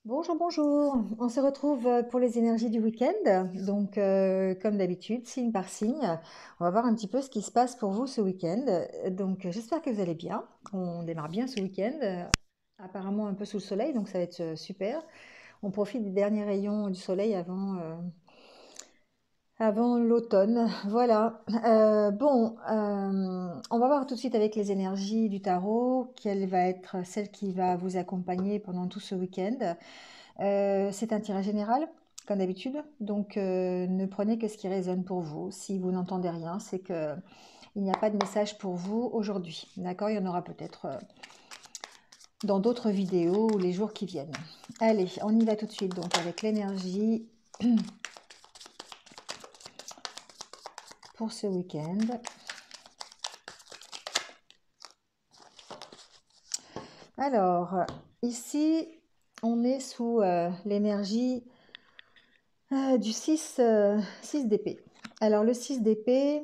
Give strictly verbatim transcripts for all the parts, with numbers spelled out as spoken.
Bonjour, bonjour. On se retrouve euh, pour les énergies du week-end. Donc, euh, comme d'habitude, signe par signe, on va voir un petit peu ce qui se passe pour vous ce week-end. Euh, Donc, euh, j'espère que vous allez bien. On démarre bien ce week-end, euh, apparemment un peu sous le soleil, donc ça va être euh, super. On profite des derniers rayons du soleil avant, euh, avant l'automne. Voilà. Euh, bon, euh, on va voir tout de suite avec les énergies du tarot, quelle va être celle qui va vous accompagner pendant tout ce week-end. Euh, c'est un tirage général, comme d'habitude, donc euh, ne prenez que ce qui résonne pour vous. Si vous n'entendez rien, c'est que il n'y a pas de message pour vous aujourd'hui. D'accord? Il y en aura peut-être euh, dans d'autres vidéos ou les jours qui viennent. Allez, on y va tout de suite donc avec l'énergie pour ce week-end. Alors, ici, on est sous euh, l'énergie euh, du six, euh, six d'épée. Alors, le six d'épée,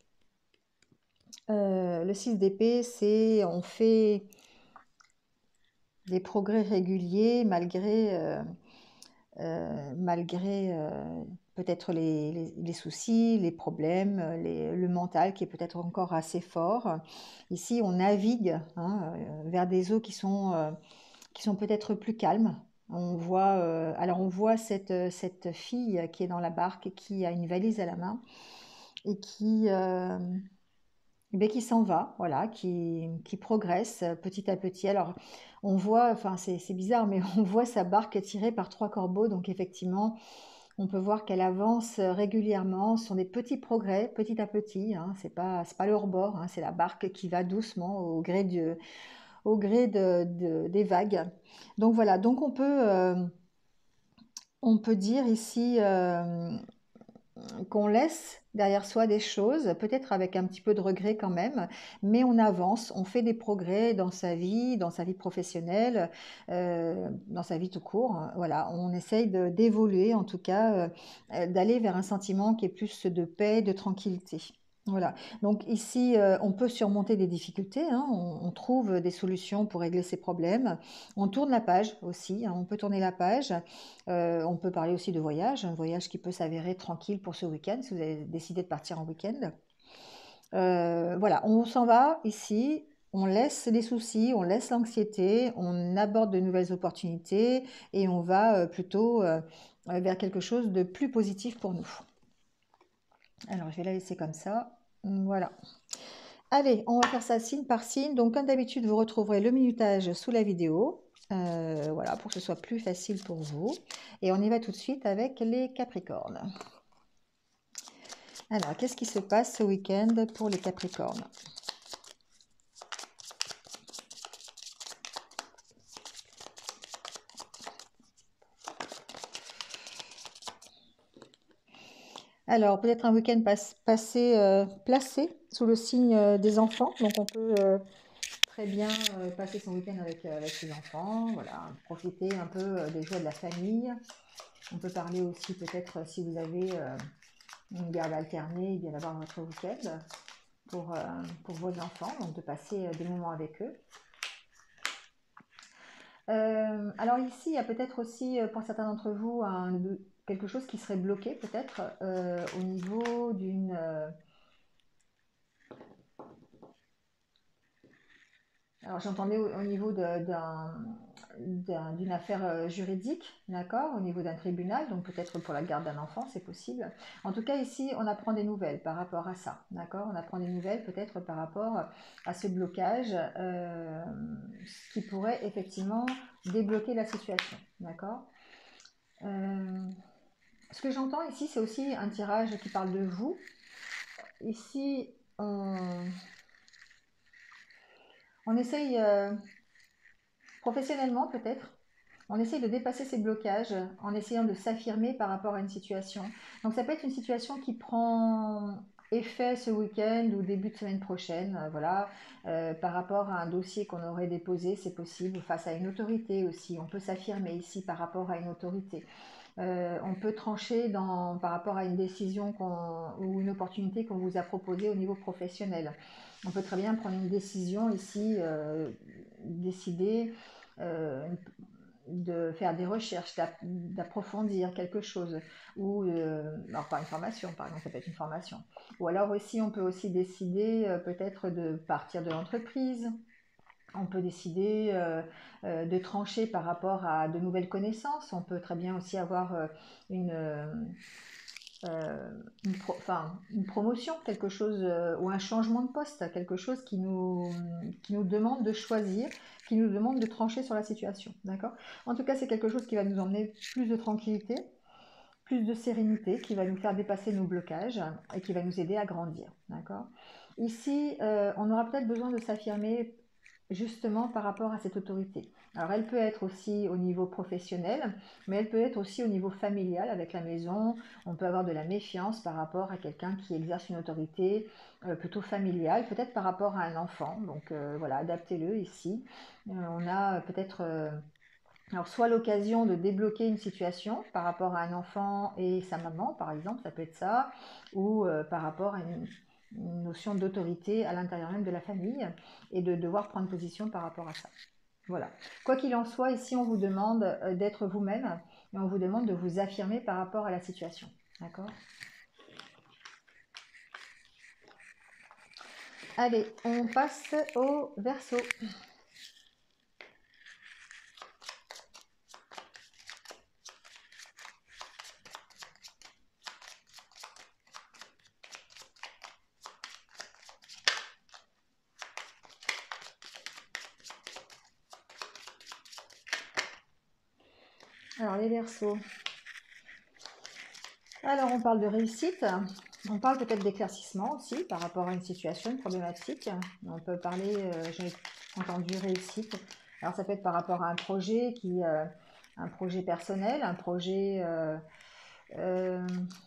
euh, le six d'épée, c'est on fait des progrès réguliers malgré, euh, euh, malgré euh, peut-être les, les- les soucis, les problèmes, les- le mental qui est peut-être encore assez fort. Ici, on navigue hein, euh, vers des eaux qui sont, euh, qui sont peut-être plus calmes. On voit, euh, alors on voit cette, cette fille qui est dans la barque et qui a une valise à la main et qui, euh, eh bien, qui s'en va, voilà, qui, qui progresse petit à petit. Alors, on voit, enfin, c'est c'est bizarre, mais on voit sa barque tirée par trois corbeaux. Donc, effectivement, on peut voir qu'elle avance régulièrement. Ce sont des petits progrès, petit à petit. Hein. C'est pas, c'est pas le hors-bord, hein, c'est la barque qui va doucement au gré, du, au gré de, de- des vagues. Donc, voilà. Donc, on peut, euh, on peut dire ici. euh, qu'on laisse derrière soi des choses, peut-être avec un petit peu de regret quand même, mais on avance, on fait des progrès dans sa vie, dans sa vie professionnelle, euh, dans sa vie tout court. Hein. Voilà, on essaye de- d'évoluer, en tout cas, euh, euh, d'aller vers un sentiment qui est plus de paix, de tranquillité. Voilà. Donc ici, euh, on peut surmonter des difficultés, hein, on, on trouve des solutions pour régler ces problèmes. On tourne la page aussi, hein, on peut tourner la page. Euh, on peut parler aussi de voyage, un voyage qui peut s'avérer tranquille pour ce week-end, si vous avez décidé de partir en week-end. Euh, voilà, on s'en va ici, on laisse les soucis, on laisse l'anxiété, on aborde de nouvelles opportunités et on va euh, plutôt euh, vers quelque chose de plus positif pour nous. Alors, je vais la laisser comme ça. Voilà. Allez, on va faire ça signe par signe. Donc, comme d'habitude, vous retrouverez le minutage sous la vidéo. Euh, voilà, pour que ce soit plus facile pour vous. Et on y va tout de suite avec les Capricornes. Alors, qu'est-ce qui se passe ce week-end pour les Capricornes? Alors, peut-être un week-end passe- passé, euh, placé sous le signe euh, des enfants. Donc, on peut euh, très bien euh, passer son week-end avec, euh, avec ses enfants. Voilà, profiter un peu euh, des joies de la famille. On peut parler aussi peut-être euh, si vous avez euh, une garde alternée, bien d'avoir votre week-end pour, euh, pour vos enfants, donc de passer euh, des moments avec eux. Euh, alors ici, il y a peut-être aussi euh, pour certains d'entre vous un- quelque chose qui serait bloqué peut-être euh, au niveau d'une euh, alors j'entendais au, au niveau de- d'un- d'un- d'une affaire euh, juridique, d'accord, au niveau d'un tribunal, donc peut-être pour la garde d'un enfant, c'est possible. En tout cas, ici, on apprend des nouvelles par rapport à ça, d'accord, on apprend des nouvelles peut-être par rapport à ce blocage, euh, ce qui pourrait effectivement débloquer la situation, d'accord. Euh, ce que j'entends ici, c'est aussi un tirage qui parle de vous. Ici, on, on essaye euh, professionnellement peut-être, on essaye de dépasser ces blocages en essayant de s'affirmer par rapport à une situation. Donc ça peut être une situation qui prend effet ce week-end ou début de semaine prochaine, euh, voilà, euh, par rapport à un dossier qu'on aurait déposé, c'est possible, face à une autorité aussi. On peut s'affirmer ici par rapport à une autorité. Euh, on peut trancher dans, par rapport à une décision ou une opportunité qu'on vous a proposée au niveau professionnel. On peut très bien prendre une décision ici, euh, décider euh, de faire des recherches, d'approfondir quelque chose, ou euh, alors pas une formation, par exemple, ça peut être une formation. Ou alors aussi, on peut aussi décider euh, peut-être de partir de l'entreprise. On peut décider euh, euh, de trancher par rapport à de nouvelles connaissances. On peut très bien aussi avoir euh, une, euh, une, pro, enfin, une promotion, quelque chose, euh, ou un changement de poste, quelque chose qui nous, qui nous demande de choisir, qui nous demande de trancher sur la situation. D'accord ? En tout cas, c'est quelque chose qui va nous emmener plus de tranquillité, plus de sérénité, qui va nous faire dépasser nos blocages et qui va nous aider à grandir. D'accord ? Ici, euh, on aura peut-être besoin de s'affirmer justement par rapport à cette autorité. Alors elle peut être aussi au niveau professionnel, mais elle peut être aussi au niveau familial avec la maison. On peut avoir de la méfiance par rapport à quelqu'un qui exerce une autorité euh, plutôt familiale, peut-être par rapport à un enfant. Donc euh, voilà, adaptez-le ici. Euh, on a peut-être... Euh, alors, soit l'occasion de débloquer une situation par rapport à un enfant et sa maman, par exemple, ça peut être ça, ou euh, par rapport à une, une notion d'autorité à l'intérieur même de la famille et de devoir prendre position par rapport à ça. Voilà. Quoi qu'il en soit, ici, on vous demande euh, d'être vous-même et on vous demande de vous affirmer par rapport à la situation. D'accord ? Allez, on passe au Verseau. Alors, les Verseaux. Alors, on parle de réussite, on parle peut-être d'éclaircissement aussi par rapport à une situation, une problématique. On peut parler, euh, j'ai entendu réussite. Alors, ça peut être par rapport à un projet, qui, euh, un projet personnel, un projet euh, euh,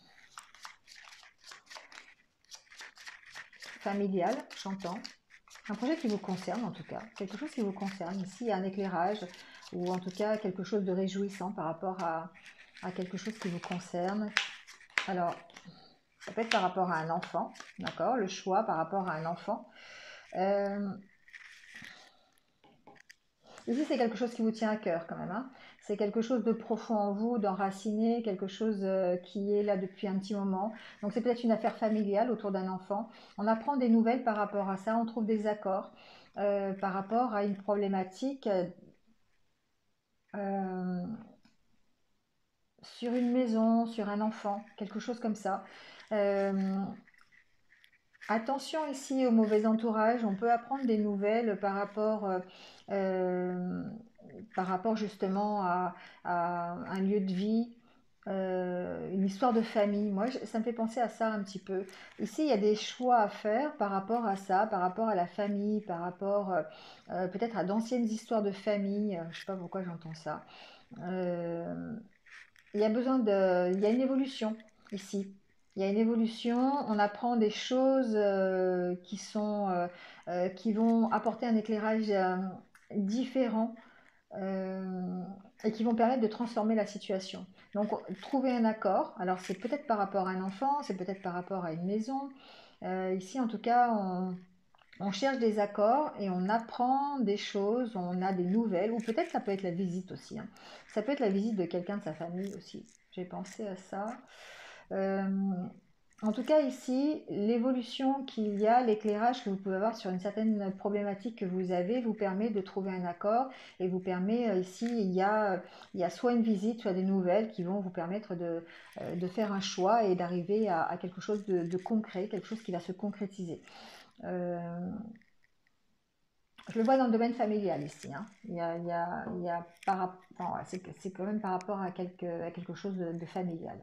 familial, j'entends. Un projet qui vous concerne en tout cas, quelque chose qui vous concerne. Ici, il y a un éclairage ou en tout cas quelque chose de réjouissant par rapport à, à quelque chose qui vous concerne. Alors, ça peut être par rapport à un enfant, d'accord ? Le choix par rapport à un enfant. Euh, ici, c'est quelque chose qui vous tient à cœur quand même. Hein. C'est quelque chose de profond en vous, d'enraciné, quelque chose euh, qui est là depuis un petit moment. Donc, c'est peut-être une affaire familiale autour d'un enfant. On apprend des nouvelles par rapport à ça, on trouve des accords euh, par rapport à une problématique euh, sur une maison, sur un enfant, quelque chose comme ça. Euh, Attention ici au mauvais entourage, on peut apprendre des nouvelles par rapport, euh, euh, par rapport justement à, à un lieu de vie, euh, une histoire de famille. Moi, je- ça me fait penser à ça un petit peu. Ici, il y a des choix à faire par rapport à ça, par rapport à la famille, par rapport euh, euh, peut-être à d'anciennes histoires de famille. Je ne sais pas pourquoi j'entends ça. Euh, il y a besoin de, il y a une évolution ici. Il y a une évolution, on apprend des choses euh, qui sont, euh, euh, qui vont apporter un éclairage euh, différent euh, et qui vont permettre de transformer la situation. Donc, trouver un accord. Alors, c'est peut-être par rapport à un enfant, c'est peut-être par rapport à une maison. Euh, ici, en tout cas, on, on cherche des accords et on apprend des choses, on a des nouvelles, ou peut-être ça peut être la visite aussi. Hein. Ça peut être la visite de quelqu'un de sa famille aussi. J'ai pensé à ça. Euh, en tout cas, ici, l'évolution qu'il y a, l'éclairage que vous pouvez avoir sur une certaine problématique que vous avez, vous permet de trouver un accord et vous permet, euh, ici, il y, a, il y a soit une visite, soit des nouvelles qui vont vous permettre de, euh, de faire un choix et d'arriver à, à quelque chose de, de concret, quelque chose qui va se concrétiser. Euh, je le vois dans le domaine familial ici. Hein. Il y a, il y a, il y a par, bon, c'est, c'est quand même par rapport à quelque, à quelque chose de, de familial.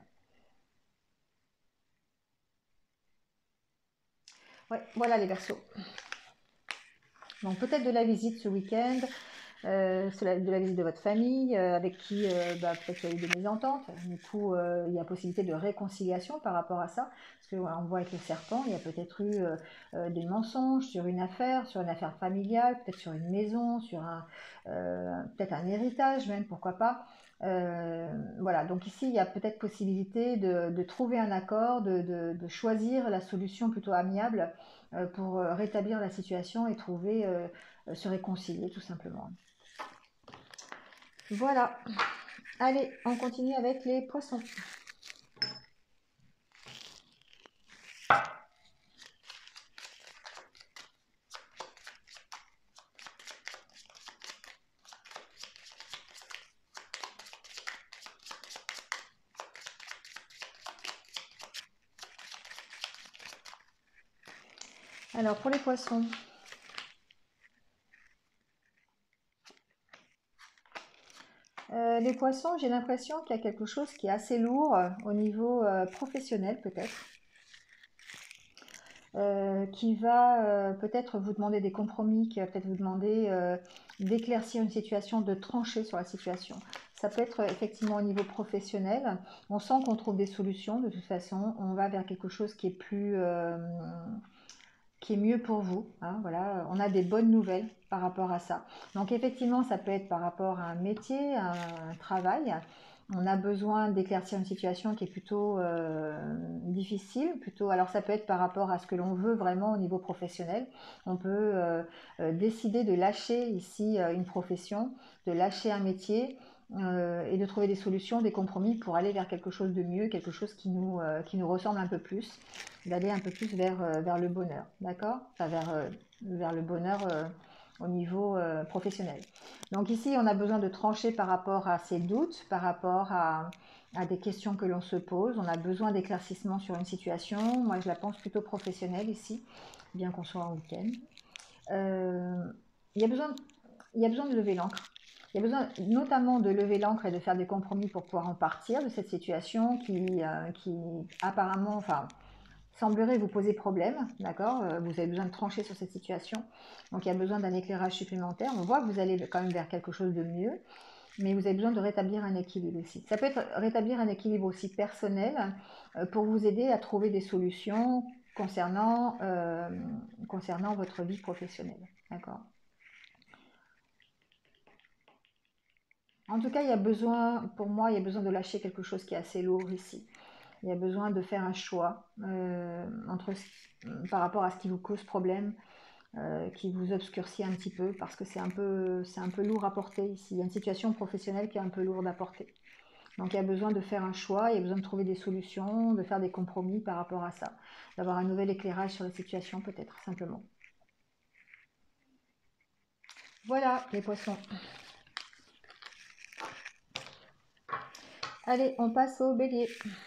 Ouais, voilà les Verseaux. Donc peut-être de la visite ce week-end, euh, de la visite de votre famille, euh, avec qui euh, bah, peut-être qu'il y a eu des mésententes. Du coup, euh, il y a possibilité de réconciliation par rapport à ça. Parce que voilà, on voit avec le serpent, il y a peut-être eu euh, euh, des mensonges sur une affaire, sur une affaire familiale, peut-être sur une maison, sur un euh, peut-être un héritage même, pourquoi pas. Euh, voilà, donc ici il y a peut-être possibilité de, de trouver un accord, de, de, de choisir la solution plutôt amiable euh, pour euh, rétablir la situation et trouver, euh, se réconcilier tout simplement. Voilà. Allez, on continue avec les poissons. Alors, pour les poissons, euh, les poissons, j'ai l'impression qu'il y a quelque chose qui est assez lourd euh, au niveau euh, professionnel peut-être, euh, qui va euh, peut-être vous demander des compromis, qui va peut-être vous demander euh, d'éclaircir une situation, de trancher sur la situation. Ça peut être effectivement au niveau professionnel. On sent qu'on trouve des solutions. De toute façon, on va vers quelque chose qui est plus, euh, qui est mieux pour vous. Hein, voilà, on a des bonnes nouvelles par rapport à ça. Donc effectivement, ça peut être par rapport à un métier, à un travail. On a besoin d'éclaircir une situation qui est plutôt euh, difficile. Plutôt, alors ça peut être par rapport à ce que l'on veut vraiment au niveau professionnel. On peut euh, euh, décider de lâcher ici euh, une profession, de lâcher un métier euh, et de trouver des solutions, des compromis pour aller vers quelque chose de mieux, quelque chose qui nous, euh, qui nous ressemble un peu plus, d'aller un peu plus vers, euh, vers le bonheur, d'accord? Enfin, vers, euh, vers le bonheur euh, au niveau euh, professionnel. Donc ici, on a besoin de trancher par rapport à ces doutes, par rapport à, à des questions que l'on se pose. On a besoin d'éclaircissement sur une situation. Moi, je la pense plutôt professionnelle ici, bien qu'on soit en week-end. Euh, il y a besoin, il y a besoin de lever l'encre. Il y a besoin notamment de lever l'encre et de faire des compromis pour pouvoir en partir de cette situation qui, euh, qui apparemment, enfin, semblerait vous poser problème, d'accord? Euh, Vous avez besoin de trancher sur cette situation. Donc il y a besoin d'un éclairage supplémentaire. On voit que vous allez quand même vers quelque chose de mieux, mais vous avez besoin de rétablir un équilibre aussi. Ça peut être rétablir un équilibre aussi personnel euh, pour vous aider à trouver des solutions concernant, euh, concernant votre vie professionnelle, d'accord? En tout cas, il y a besoin, pour moi, il y a besoin de lâcher quelque chose qui est assez lourd ici. Il y a besoin de faire un choix euh, entre, par rapport à ce qui vous cause problème, euh, qui vous obscurcit un petit peu, parce que c'est un peu, c'est un peu lourd à porter ici. Il y a une situation professionnelle qui est un peu lourde à porter. Donc il y a besoin de faire un choix, il y a besoin de trouver des solutions, de faire des compromis par rapport à ça, d'avoir un nouvel éclairage sur la situation peut-être, simplement. Voilà les poissons. Allez, on passe au bélier.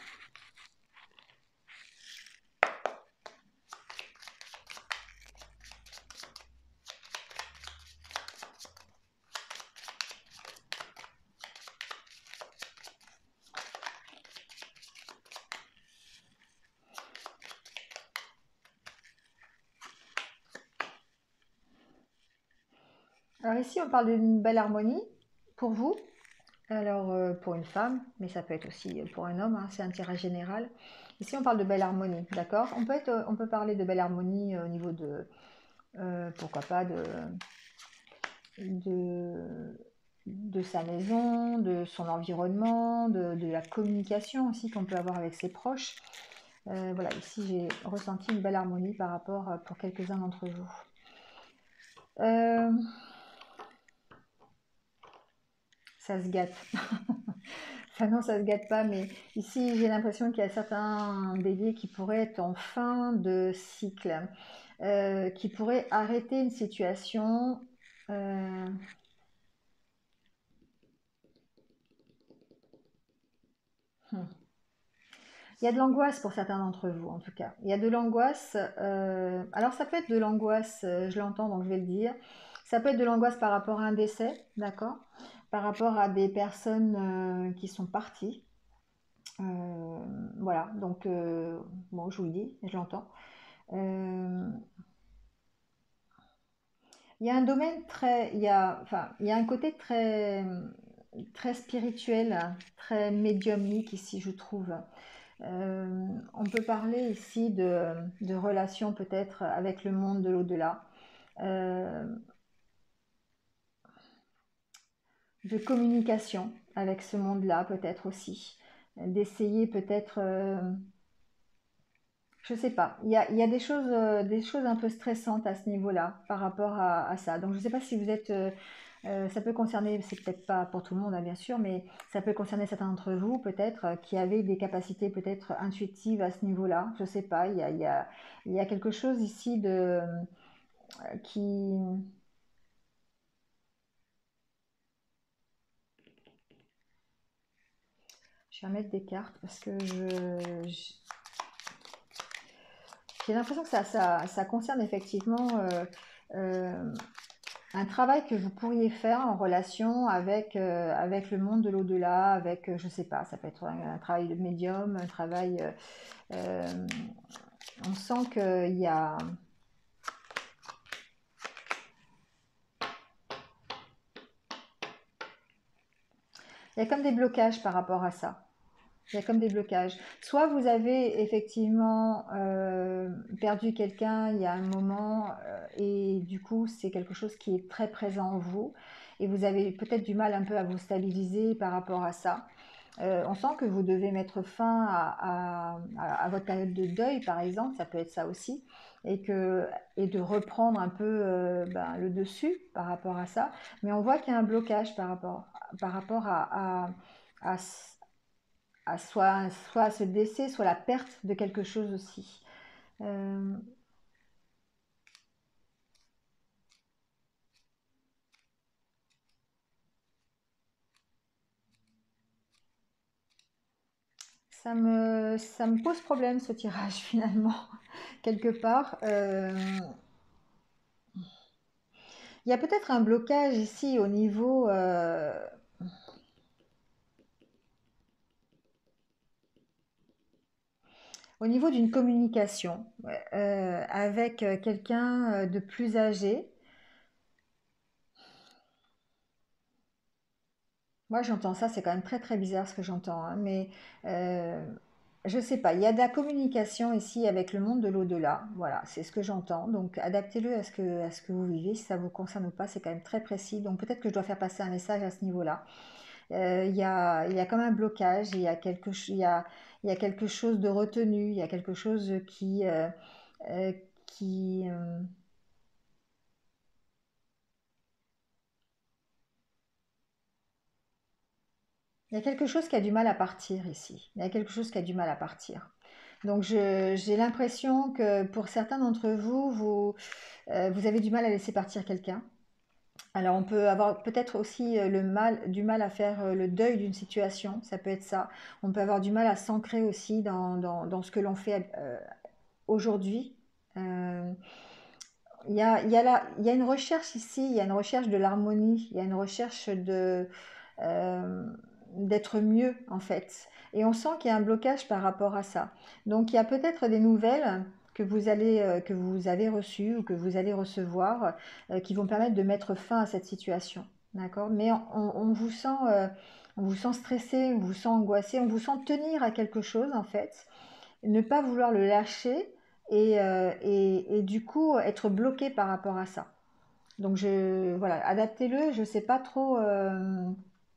Alors ici, on parle d'une belle harmonie pour vous. Alors euh, pour une femme, mais ça peut être aussi pour un homme, hein, c'est un tirage général. Ici, on parle de belle harmonie, d'accord? On peut être, euh, on peut parler de belle harmonie euh, au niveau de, euh, pourquoi pas, de, de, de sa maison, de son environnement, de, de la communication aussi qu'on peut avoir avec ses proches. Euh, voilà, ici j'ai ressenti une belle harmonie par rapport euh, pour quelques-uns d'entre vous. Euh, ça se gâte. Enfin non, ça se gâte pas, mais ici j'ai l'impression qu'il y a certains béliers qui pourraient être en fin de cycle, euh, qui pourraient arrêter une situation. euh, hmm. Il y a de l'angoisse pour certains d'entre vous, en tout cas. Il y a de l'angoisse. euh, alors ça peut être de l'angoisse, euh, je l'entends, donc je vais le dire. Ça peut être de l'angoisse par rapport à un décès, d'accord? Par rapport à des personnes euh, qui sont parties. Euh, voilà, donc euh, bon, je vous le dis, je l'entends. Euh, Il y a un domaine très, il y a, enfin, il y a un côté très, très spirituel, très médiumnique ici, je trouve. Euh, on peut parler ici de, de relations peut-être avec le monde de l'au-delà, euh, de communication avec ce monde-là peut-être aussi, d'essayer peut-être, euh, je sais pas, il y a, il y a des choses, euh, des choses un peu stressantes à ce niveau-là par rapport à, à ça. Donc je ne sais pas si vous êtes euh, Euh, ça peut concerner, c'est peut-être pas pour tout le monde, hein, bien sûr, mais ça peut concerner certains d'entre vous, peut-être, euh, qui avaient des capacités peut-être intuitives à ce niveau-là. Je sais pas, il y a, il y a, il y a quelque chose ici de euh, qui. Je vais remettre des cartes parce que je, je- j'ai l'impression que ça, ça, ça concerne effectivement euh, euh, un travail que vous pourriez faire en relation avec, euh, avec le monde de l'au-delà, avec, euh, je sais pas, ça peut être un, un travail de médium, un travail. euh, euh, on sent qu'il y a. Il y a comme des blocages par rapport à ça. Il y a comme des blocages. Soit vous avez effectivement euh, perdu quelqu'un il y a un moment euh, et du coup c'est quelque chose qui est très présent en vous et vous avez peut-être du mal un peu à vous stabiliser par rapport à ça. Euh, on sent que vous devez mettre fin à, à- à votre période de deuil, par exemple, ça peut être ça aussi, et, que, et de reprendre un peu euh, ben, le dessus par rapport à ça. Mais on voit qu'il y a un blocage par rapport, par rapport à, à, à, à soit, soit ce décès, soit la perte de quelque chose aussi. Euh, ça me, ça me pose problème ce tirage finalement, quelque part. Euh, il y a peut-être un blocage ici au niveau, euh, au niveau d'une communication ouais, euh, avec euh, quelqu'un euh, de plus âgé. Moi, j'entends ça, c'est quand même très très bizarre ce que j'entends, hein, mais euh, je sais pas, il y a de la communication ici avec le monde de l'au-delà, voilà, c'est ce que j'entends, donc adaptez-le à ce que, à ce que vous vivez, si ça vous concerne ou pas, c'est quand même très précis, donc peut-être que je dois faire passer un message à ce niveau-là. Euh, il y a, il y a comme un blocage, il y a quelque, ch- il y a, il y a quelque chose de retenu, il y a quelque chose qui, euh, euh, qui, euh, il y a quelque chose qui a du mal à partir ici. Il y a quelque chose qui a du mal à partir. Donc je- j'ai l'impression que pour certains d'entre vous, vous, euh, vous avez du mal à laisser partir quelqu'un. Alors on peut avoir peut-être aussi euh, le mal, du mal à faire euh, le deuil d'une situation, ça peut être ça. On peut avoir du mal à s'ancrer aussi dans, dans- dans ce que l'on fait euh, aujourd'hui. Euh, Il y a, il y a là- il y a une recherche ici, il y a une recherche de l'harmonie, il y a une recherche de, euh, d'être mieux en fait. Et on sent qu'il y a un blocage par rapport à ça. Donc il y a peut-être des nouvelles que vous allez, euh, que vous avez reçues ou que vous allez recevoir euh, qui vont permettre de mettre fin à cette situation. D'accord? Mais on, on vous sent, euh, on vous sent stressé, on vous sent angoissé, on vous sent tenir à quelque chose en fait, ne pas vouloir le lâcher et, euh, et, et du coup être bloqué par rapport à ça. Donc je voilà, adaptez-le. Je sais pas trop. Euh,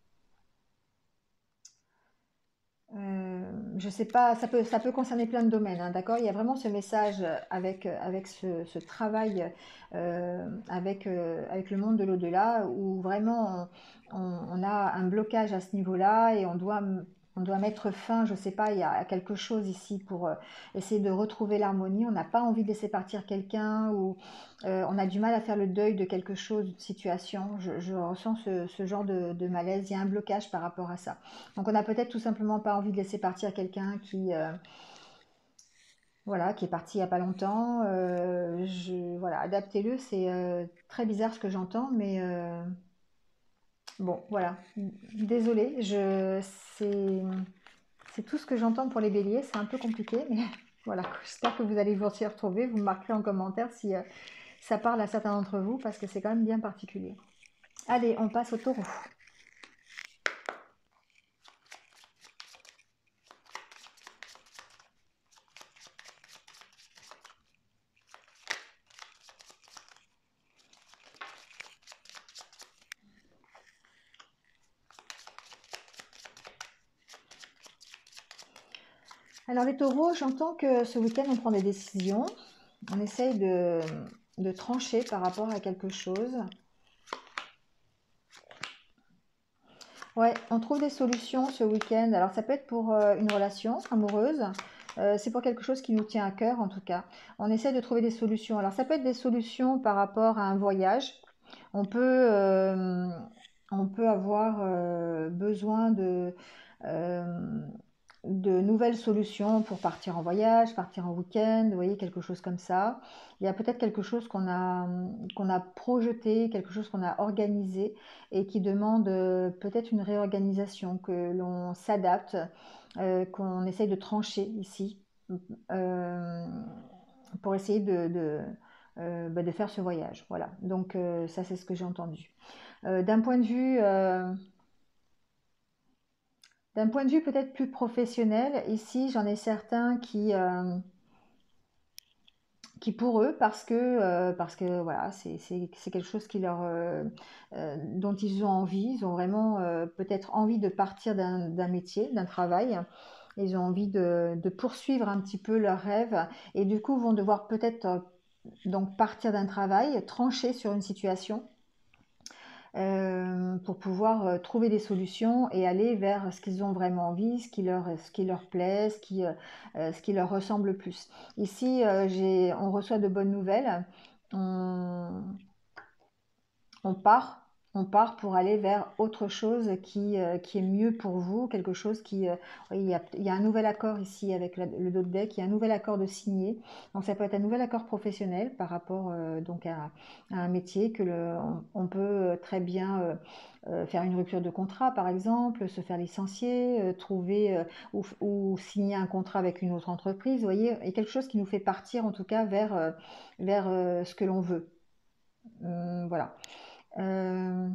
euh, je sais pas. Ça peut ça peut concerner plein de domaines, hein, d'accord. Il y a vraiment ce message avec avec ce, ce travail euh, avec euh, avec le monde de l'au-delà où vraiment on, on- on a un blocage à ce niveau-là et on doit on doit mettre fin, je sais pas, il y a quelque chose ici pour euh, essayer de retrouver l'harmonie. On n'a pas envie de laisser partir quelqu'un ou euh, on a du mal à faire le deuil de quelque chose, d'une situation. Je, je ressens ce, ce genre de, de malaise. Il y a un blocage par rapport à ça. Donc on a peut-être tout simplement pas envie de laisser partir quelqu'un qui, euh, voilà, qui est parti il y a pas longtemps. Euh, je, voilà, adaptez-le. C'est euh, très bizarre ce que j'entends, mais euh, bon, voilà. Désolée, je, c'est, c'est tout ce que j'entends pour les béliers. C'est un peu compliqué, mais voilà. J'espère que vous allez vous y retrouver. Vous me marquerez en commentaire si euh, ça parle à certains d'entre vous, parce que c'est quand même bien particulier. Allez, on passe au taureau. Alors les taureaux, j'entends que ce week-end on prend des décisions, on essaye de, de trancher par rapport à quelque chose. Ouais, on trouve des solutions ce week-end. Alors ça peut être pour euh, une relation amoureuse, euh, c'est pour quelque chose qui nous tient à cœur en tout cas. On essaie de trouver des solutions. Alors ça peut être des solutions par rapport à un voyage. On peut, euh, on peut avoir euh, besoin de, euh, de nouvelles solutions pour partir en voyage, partir en week-end, vous voyez, quelque chose comme ça. Il y a peut-être quelque chose qu'on a, qu'on a projeté, quelque chose qu'on a organisé et qui demande euh, peut-être une réorganisation, que l'on s'adapte, euh, qu'on essaye de trancher ici euh, pour essayer de, de, euh, bah, de faire ce voyage. Voilà, donc euh, ça c'est ce que j'ai entendu. Euh, d'un point de vue... euh, d'un point de vue peut-être plus professionnel, ici j'en ai certains qui, euh, qui pour eux, parce que, euh, parce que voilà, c'est c'est- c'est quelque chose qui leur, euh, euh, dont ils ont envie, ils ont vraiment euh, peut-être envie de partir d'un d'un métier, d'un travail, ils ont envie de, de poursuivre un petit peu leurs rêves et du coup vont devoir peut-être euh, donc partir d'un travail, trancher sur une situation euh, pour pouvoir euh, trouver des solutions et aller vers ce qu'ils ont vraiment envie, ce qui leur, ce qui leur plaît, ce qui, euh, euh, ce qui leur ressemble le plus. Ici, euh, j'ai, on reçoit de bonnes nouvelles. On, on part, on part pour aller vers autre chose qui, euh, qui est mieux pour vous, quelque chose qui... euh, oui, il y a, il y a un nouvel accord ici avec la- le dos de deck, il y a un nouvel accord de signer. Donc ça peut être un nouvel accord professionnel par rapport euh, donc à, à un métier que le, on, on peut euh, très bien euh, euh, faire une rupture de contrat par exemple, se faire licencier, euh, trouver euh, ou, ou signer un contrat avec une autre entreprise, vous voyez, et quelque chose qui nous fait partir en tout cas vers, euh, vers euh, ce que l'on veut. Hum, voilà. Euh,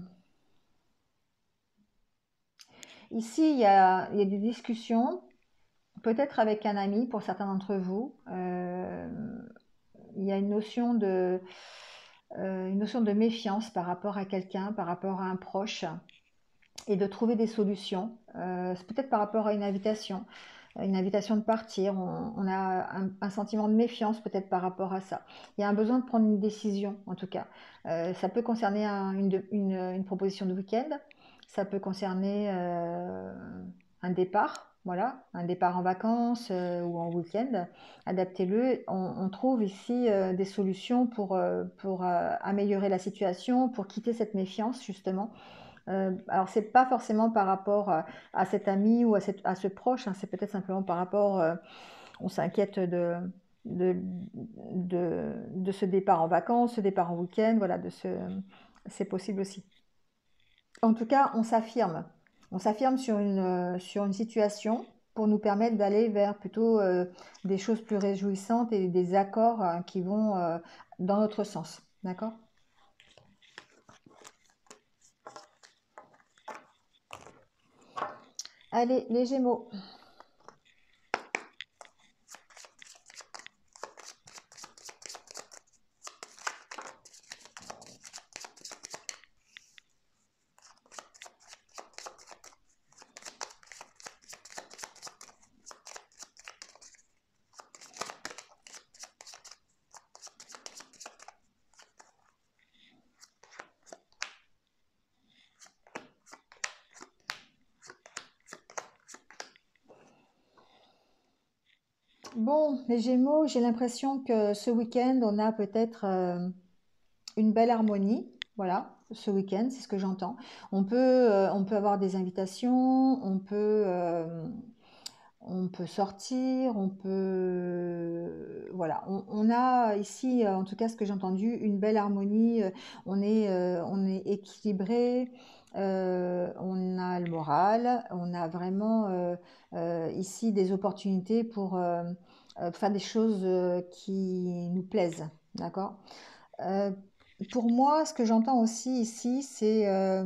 ici, il y a, il y a des discussions, peut-être avec un ami pour certains d'entre vous. Euh, il y a une notion de, euh, une notion de méfiance par rapport à quelqu'un, par rapport à un proche, et de trouver des solutions. Euh, c'est peut-être par rapport à une invitation, une invitation de partir. On, on a un, un sentiment de méfiance peut-être par rapport à ça. Il y a un besoin de prendre une décision, en tout cas. Euh, ça peut concerner un- une, une- une proposition de week-end, ça peut concerner euh, un départ, voilà, un départ en vacances euh, ou en week-end. Adaptez-le. On, on trouve ici euh, des solutions pour, euh, pour euh, améliorer la situation, pour quitter cette méfiance, justement. Euh, alors, c'est pas forcément par rapport à, à cet ami ou à, cette- à ce proche, hein, c'est peut-être simplement par rapport, euh, on s'inquiète de, de, de, de ce départ en vacances, ce départ en week-end, voilà, de ce, c'est possible aussi. En tout cas, on s'affirme. On s'affirme sur une, euh, sur une situation pour nous permettre d'aller vers plutôt euh, des choses plus réjouissantes et des accords euh, qui vont euh, dans notre sens. D'accord? Allez, les Gémeaux. Bon, les Gémeaux, j'ai l'impression que ce week-end, on a peut-être euh, une belle harmonie. Voilà, ce week-end, c'est ce que j'entends. On peut, euh, on peut avoir des invitations, on peut, euh, on peut sortir, on peut... Voilà, on, on a ici, euh, en tout cas ce que j'ai entendu, une belle harmonie. euh, On est, euh, on est équilibré, euh, on a le moral, on a vraiment euh, euh, ici des opportunités pour euh, euh, faire des choses euh, qui nous plaisent. D'accord? Euh, pour moi, ce que j'entends aussi ici, c'est euh,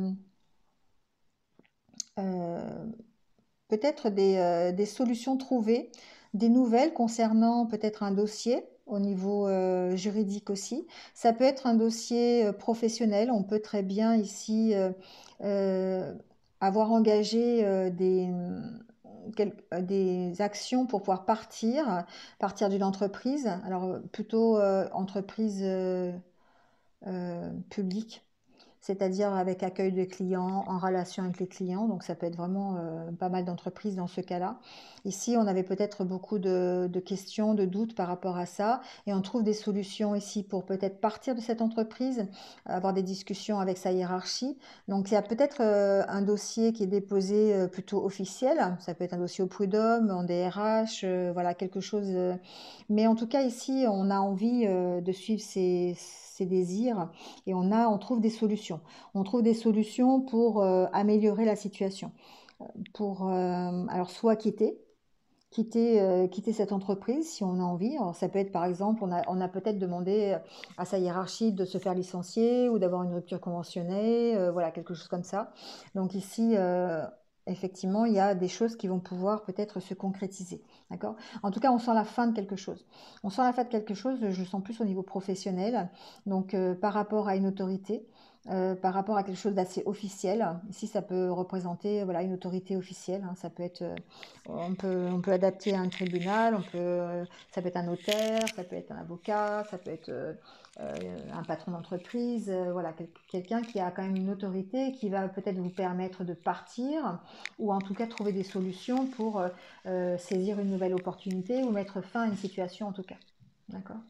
euh, peut-être des, euh, des solutions trouvées, des nouvelles concernant peut-être un dossier au niveau euh, juridique aussi. Ça peut être un dossier euh, professionnel. On peut très bien ici euh, euh, avoir engagé euh, des, quel- euh, des actions pour pouvoir partir, partir d'une entreprise. Alors euh, plutôt euh, entreprise euh, euh, publique. c'est-à-dire avec accueil de clients, en relation avec les clients. Donc ça peut être vraiment euh, pas mal d'entreprises dans ce cas-là. Ici, on avait peut-être beaucoup de, de questions, de doutes par rapport à ça, et on trouve des solutions ici pour peut-être partir de cette entreprise, avoir des discussions avec sa hiérarchie. Donc il y a peut-être euh, un dossier qui est déposé euh, plutôt officiel, ça peut être un dossier au prud'homme, en D R H, euh, voilà, quelque chose. euh, Mais en tout cas ici, on a envie euh, de suivre ses, ses désirs et on a, on trouve des solutions. On trouve des solutions pour euh, améliorer la situation. Pour, euh, alors soit quitter, quitter, euh, quitter cette entreprise si on a envie. Alors, ça peut être par exemple, on a, on a peut-être demandé à sa hiérarchie de se faire licencier ou d'avoir une rupture conventionnée, euh, voilà, quelque chose comme ça. Donc ici, euh, effectivement, il y a des choses qui vont pouvoir peut-être se concrétiser. D'accord? En tout cas, on sent la fin de quelque chose. On sent la fin de quelque chose, je le sens plus au niveau professionnel, donc euh, par rapport à une autorité. Euh, par rapport à quelque chose d'assez officiel. Ici, ça peut représenter voilà, une autorité officielle. Hein. Ça peut être, euh, on peut, on peut adapter à un tribunal, on peut, euh, ça peut être un notaire, ça peut être un avocat, ça peut être euh, euh, un patron d'entreprise. Euh, voilà, quel- quelqu'un qui a quand même une autorité qui va peut-être vous permettre de partir ou en tout cas trouver des solutions pour euh, euh, saisir une nouvelle opportunité ou mettre fin à une situation en tout cas. D'accord?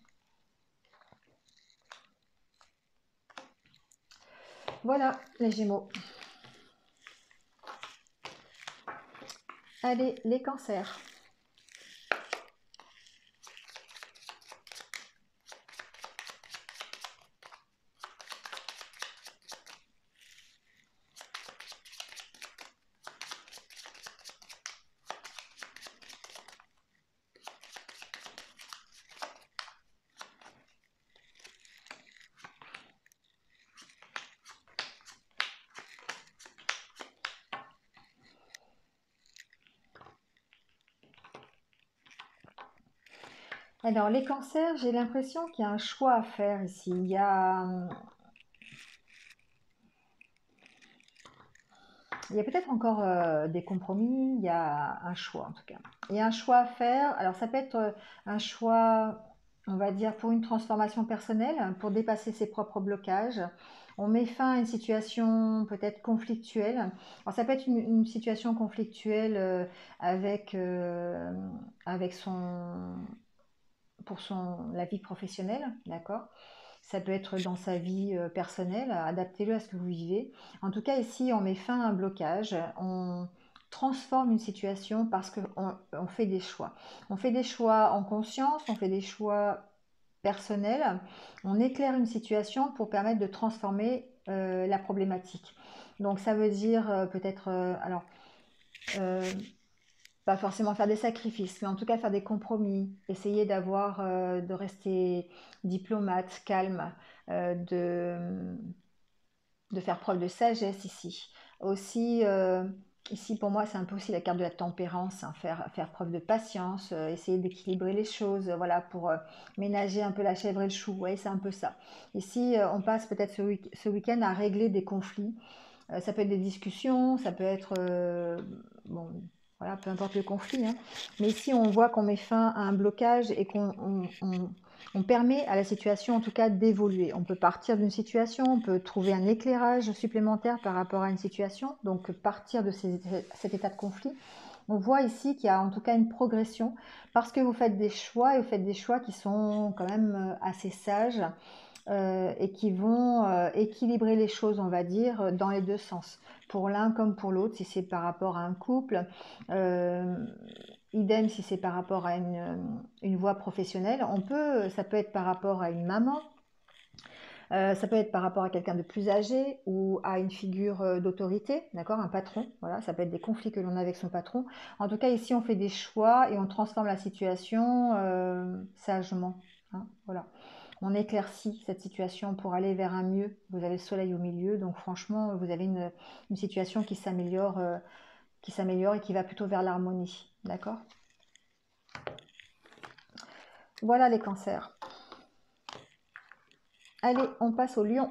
Voilà les Gémeaux. Allez, les cancers. Alors, les cancers, j'ai l'impression qu'il y a un choix à faire ici. Il y a, hum, il y a peut-être encore euh, des compromis, il y a un choix en tout cas. Il y a un choix à faire. Alors, ça peut être euh, un choix, on va dire, pour une transformation personnelle, pour dépasser ses propres blocages. On met fin à une situation peut-être conflictuelle. Alors, ça peut être une, une situation conflictuelle euh, avec, euh, avec son, pour son, la vie professionnelle, d'accord? Ça peut être dans sa vie euh, personnelle, adaptez-le à ce que vous vivez. En tout cas, ici, on met fin à un blocage, on transforme une situation parce qu'on on fait des choix. On fait des choix en conscience, on fait des choix personnels, on éclaire une situation pour permettre de transformer euh, la problématique. Donc ça veut dire euh, peut-être, euh, alors, euh, pas forcément faire des sacrifices, mais en tout cas faire des compromis, essayer d'avoir, euh, de rester diplomate, calme, euh, de, de faire preuve de sagesse ici. Aussi, euh, ici pour moi c'est un peu aussi la carte de la tempérance, hein, faire, faire preuve de patience, euh, essayer d'équilibrer les choses, euh, voilà, pour euh, ménager un peu la chèvre et le chou, ouais, c'est un peu ça. Ici, euh, on passe peut-être ce, week- ce week-end à régler des conflits. Euh, ça peut être des discussions, ça peut être, euh, bon, voilà, peu importe le conflit, hein. Mais ici, on voit qu'on met fin à un blocage et qu'on on, on- on permet à la situation, en tout cas, d'évoluer. On peut partir d'une situation, on peut trouver un éclairage supplémentaire par rapport à une situation, donc partir de ces- cet état de conflit. On voit ici qu'il y a en tout cas une progression parce que vous faites des choix et vous faites des choix qui sont quand même euh, assez sages euh, et qui vont euh, équilibrer les choses, on va dire, dans les deux sens, pour l'un comme pour l'autre, si c'est par rapport à un couple, euh, idem si c'est par rapport à une, une voie professionnelle. On peut, ça peut être par rapport à une maman, euh, ça peut être par rapport à quelqu'un de plus âgé ou à une figure euh, d'autorité, d'accord, un patron. Voilà, ça peut être des conflits que l'on a avec son patron. En tout cas, ici, on fait des choix et on transforme la situation euh, sagement. Hein, voilà. On éclaircit cette situation pour aller vers un mieux. Vous avez le soleil au milieu, donc franchement, vous avez une, une situation qui s'améliore, euh, qui s'améliore et qui va plutôt vers l'harmonie. D'accord? Voilà les cancers. Allez, on passe au lion.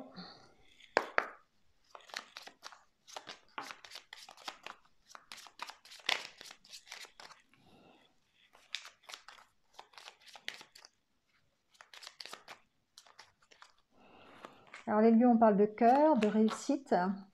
Alors les lions, on parle de cœur, de réussite.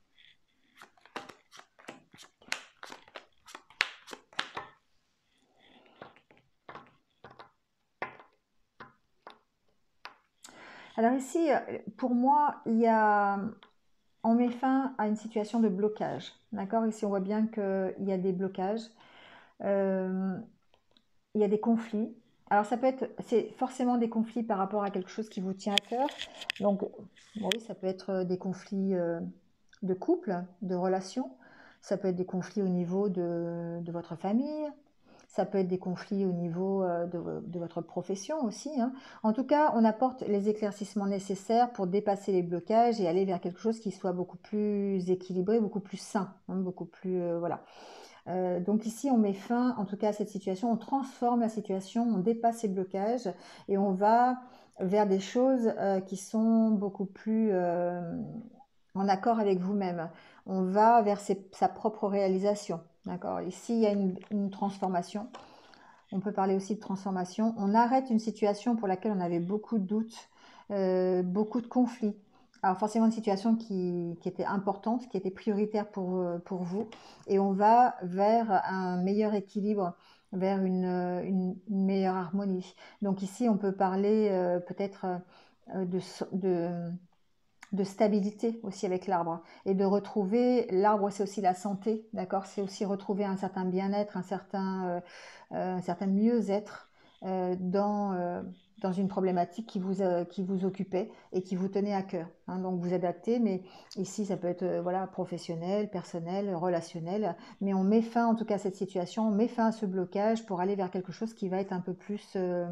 Alors ici, pour moi, il y a, on met fin à une situation de blocage. D'accord? Ici, on voit bien qu'il y a des blocages. Euh, il y a des conflits. Alors ça peut être, c'est forcément des conflits par rapport à quelque chose qui vous tient à cœur. Donc, bon, oui, ça peut être des conflits euh, de couple, de relations. Ça peut être des conflits au niveau de, de votre famille. Ça peut être des conflits au niveau euh, de, de votre profession aussi, hein. En tout cas, on apporte les éclaircissements nécessaires pour dépasser les blocages et aller vers quelque chose qui soit beaucoup plus équilibré, beaucoup plus sain, hein, beaucoup plus, euh, voilà. Euh, donc ici, on met fin, en tout cas, à cette situation, on transforme la situation, on dépasse ces blocages et on va vers des choses euh, qui sont beaucoup plus euh, en accord avec vous-même. On va vers ses, sa propre réalisation. D'accord? Ici, il y a une, une transformation. On peut parler aussi de transformation. On arrête une situation pour laquelle on avait beaucoup de doutes, euh, beaucoup de conflits. Alors forcément une situation qui, qui était importante, qui était prioritaire pour, pour vous. Et on va vers un meilleur équilibre, vers une, une, une meilleure harmonie. Donc ici, on peut parler euh, peut-être euh, de... de de stabilité aussi avec l'arbre et de retrouver, l'arbre c'est aussi la santé, d'accord, c'est aussi retrouver un certain bien-être, un certain, euh, un certain mieux-être euh, dans, euh, dans une problématique qui vous, euh, qui vous occupait et qui vous tenait à cœur, hein. Donc vous adaptez, mais ici ça peut être euh, voilà, professionnel, personnel, relationnel, mais on met fin en tout cas à cette situation, on met fin à ce blocage pour aller vers quelque chose qui va être un peu plus euh,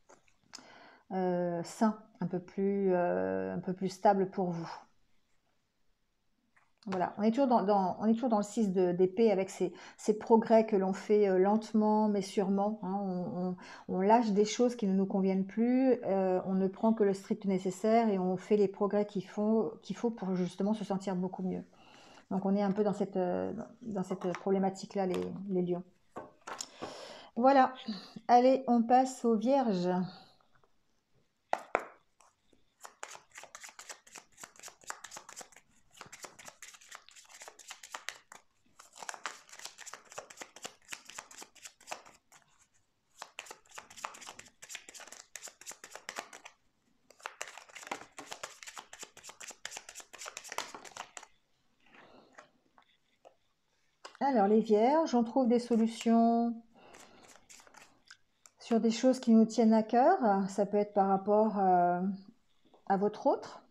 euh, sain, un peu plus, euh, un peu plus stable pour vous. Voilà, on est toujours dans, dans, on est toujours dans le six d'épée avec ces, ces progrès que l'on fait euh, lentement mais sûrement, hein. On, on, on lâche des choses qui ne nous conviennent plus, euh, on ne prend que le strict nécessaire et on fait les progrès qu'il faut, qu'il faut pour justement se sentir beaucoup mieux. Donc on est un peu dans cette, euh, dans cette problématique-là, les, les lions. Voilà, allez, on passe aux vierges. Alors les vierges, on trouve des solutions sur des choses qui nous tiennent à cœur. Ça peut être par rapport euh, à votre autre.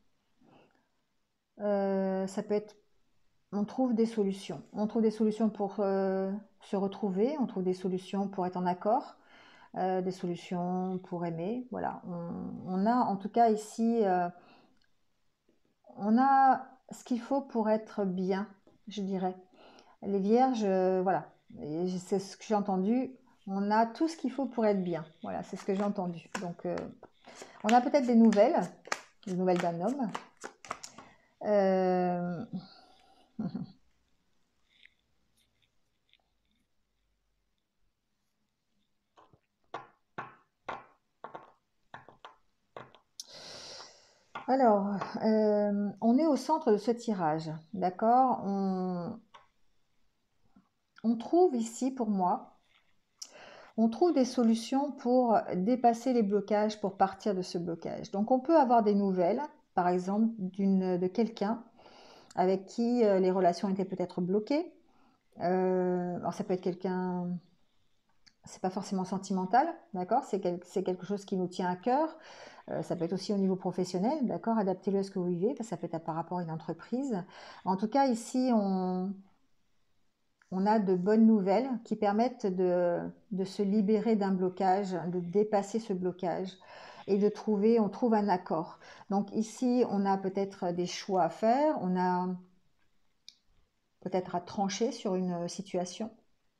Euh, ça peut être, on trouve des solutions. On trouve des solutions pour euh, se retrouver, on trouve des solutions pour être en accord, euh, des solutions pour aimer. Voilà, on, on a en tout cas ici, euh, on a ce qu'il faut pour être bien, je dirais. Les vierges, euh, voilà, c'est ce que j'ai entendu. On a tout ce qu'il faut pour être bien. Voilà, c'est ce que j'ai entendu. Donc, euh, on a peut-être des nouvelles, des nouvelles d'un homme. Euh... Alors, euh, on est au centre de ce tirage, d'accord? On, on trouve ici, pour moi, on trouve des solutions pour dépasser les blocages, pour partir de ce blocage. Donc, on peut avoir des nouvelles, par exemple, d'une, de quelqu'un avec qui euh, les relations étaient peut-être bloquées. Euh, alors, ça peut être quelqu'un, c'est pas forcément sentimental, d'accord? C'est quel, c'est quelque chose qui nous tient à cœur. Euh, ça peut être aussi au niveau professionnel, d'accord? Adaptez-le à ce que vous vivez, parce que ça peut être par rapport à une entreprise. En tout cas, ici, on, on a de bonnes nouvelles qui permettent de, de se libérer d'un blocage, de dépasser ce blocage et de trouver, on trouve un accord. Donc ici, on a peut-être des choix à faire, on a peut-être à trancher sur une situation.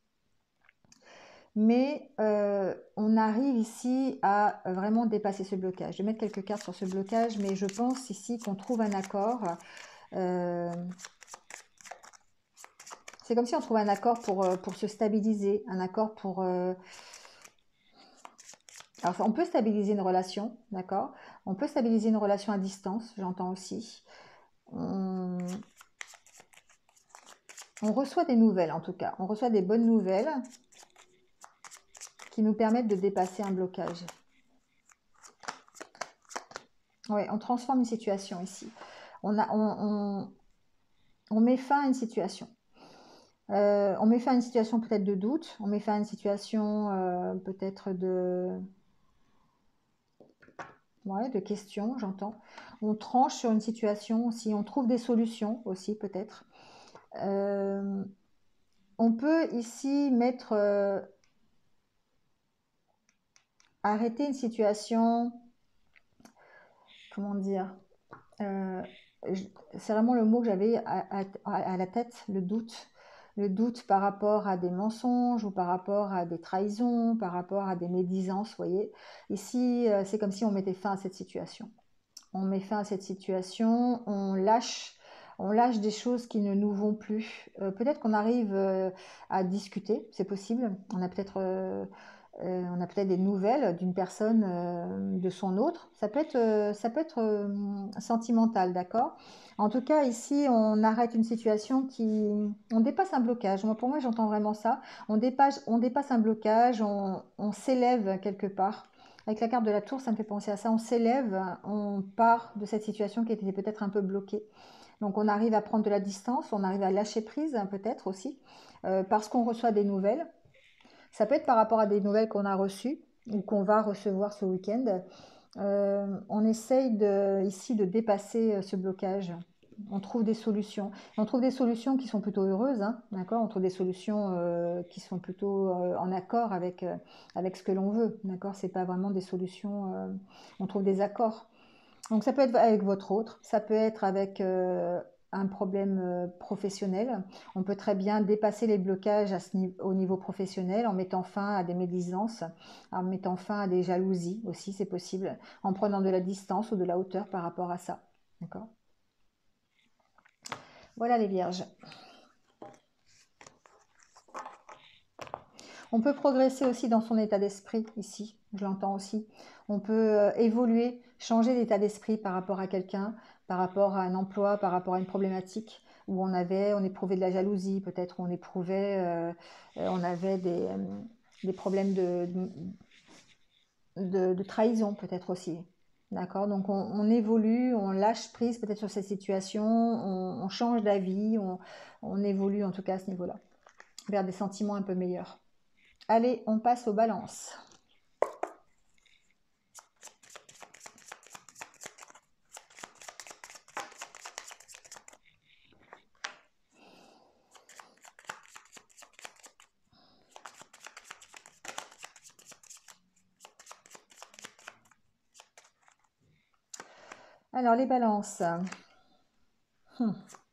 Mais euh, on arrive ici à vraiment dépasser ce blocage. Je vais mettre quelques cartes sur ce blocage, mais je pense ici qu'on trouve un accord. Euh, c'est comme si on trouve un accord pour, pour se stabiliser, un accord pour... Euh, alors, on peut stabiliser une relation, d'accord? On peut stabiliser une relation à distance, j'entends aussi. On... on reçoit des nouvelles en tout cas. On reçoit des bonnes nouvelles qui nous permettent de dépasser un blocage. Oui, on transforme une situation ici. On, a, on, on, on met fin à une situation. Euh, on met fin à une situation peut-être de doute. On met fin à une situation euh, peut-être de... Ouais, de questions, j'entends. On tranche sur une situation aussi. On trouve des solutions aussi peut-être. Euh, on peut ici mettre... Euh, arrêter une situation... Comment dire euh, c'est vraiment le mot que j'avais à, à, à la tête, le doute. Le doute par rapport à des mensonges ou par rapport à des trahisons, par rapport à des médisances, vous voyez. Ici, c'est comme si on mettait fin à cette situation. On met fin à cette situation, on lâche, on lâche des choses qui ne nous vont plus. Euh, peut-être qu'on arrive euh, à discuter, c'est possible. On a peut-être... Euh, euh, on a peut-être des nouvelles d'une personne euh, de son autre. Ça peut être, euh, ça peut être euh, sentimental, d'accord? En tout cas, ici, on arrête une situation qui... On dépasse un blocage. Moi, pour moi, j'entends vraiment ça. On dépasse, on dépasse un blocage, on, on s'élève quelque part. Avec la carte de la tour, ça me fait penser à ça. On s'élève, on part de cette situation qui était peut-être un peu bloquée. Donc, on arrive à prendre de la distance, on arrive à lâcher prise, peut-être aussi, euh, parce qu'on reçoit des nouvelles. Ça peut être par rapport à des nouvelles qu'on a reçues ou qu'on va recevoir ce week-end. Euh, on essaye de, ici de dépasser ce blocage. On trouve des solutions. On trouve des solutions qui sont plutôt heureuses, hein, d'accord? On trouve des solutions euh, qui sont plutôt euh, en accord avec, euh, avec ce que l'on veut, d'accord? C'est pas vraiment des solutions. Euh, on trouve des accords. Donc ça peut être avec votre autre, ça peut être avec euh, un problème euh, professionnel. On peut très bien dépasser les blocages à ce niveau, au niveau professionnel en mettant fin à des médisances, en mettant fin à des jalousies aussi, c'est possible, en prenant de la distance ou de la hauteur par rapport à ça. D'accord? Voilà les vierges. On peut progresser aussi dans son état d'esprit ici, je l'entends aussi. On peut euh, évoluer, changer d'état d'esprit par rapport à quelqu'un, par rapport à un emploi, par rapport à une problématique où on avait, on éprouvait de la jalousie, peut-être on éprouvait, euh, on avait des, euh, des problèmes de, de, de trahison peut-être aussi. D'accord? Donc on, on, évolue, on lâche prise peut-être sur cette situation, on, on change d'avis, on, on évolue en tout cas à ce niveau-là, vers des sentiments un peu meilleurs. Allez, on passe aux balances. Alors, les balances. Hum.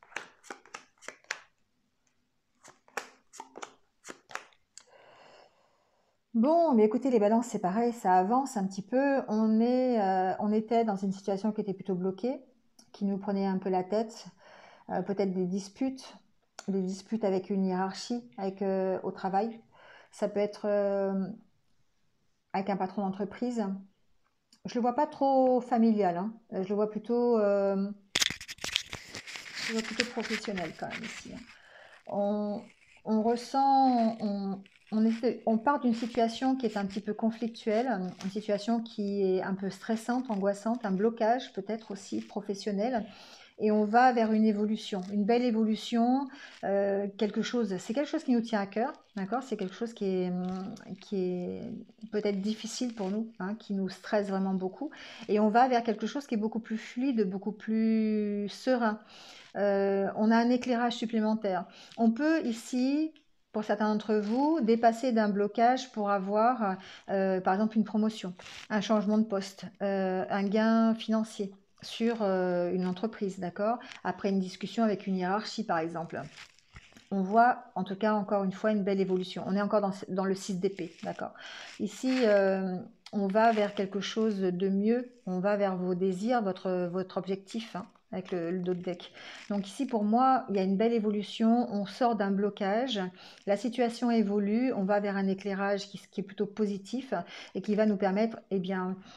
Bon, mais écoutez, les balances, c'est pareil, ça avance un petit peu. On, est, euh, on était dans une situation qui était plutôt bloquée, qui nous prenait un peu la tête. Euh, peut-être des disputes, des disputes avec une hiérarchie, avec, euh, au travail. Ça peut être euh, avec un patron d'entreprise. Je le vois pas trop familial, hein. Je le vois plutôt, euh, je le vois plutôt professionnel quand même ici. On, on ressent, on, on, est, on part d'une situation qui est un petit peu conflictuelle, une situation qui est un peu stressante, angoissante, un blocage peut-être aussi professionnel. Et on va vers une évolution, une belle évolution, euh, quelque chose, c'est quelque chose qui nous tient à cœur, d'accord? C'est quelque chose qui est, qui est peut-être difficile pour nous, hein, qui nous stresse vraiment beaucoup. Et on va vers quelque chose qui est beaucoup plus fluide, beaucoup plus serein. Euh, on a un éclairage supplémentaire. On peut ici, pour certains d'entre vous, dépasser d'un blocage pour avoir, euh, par exemple, une promotion, un changement de poste, euh, un gain financier sur euh, une entreprise, d'accord? Après une discussion avec une hiérarchie, par exemple. On voit, en tout cas, encore une fois, une belle évolution. On est encore dans, dans le six d'épée, d'accord? Ici, euh, on va vers quelque chose de mieux. On va vers vos désirs, votre, votre objectif, hein, avec le, le dos de deck. Donc ici, pour moi, il y a une belle évolution. On sort d'un blocage. La situation évolue. On va vers un éclairage qui, qui est plutôt positif et qui va nous permettre, eh bien,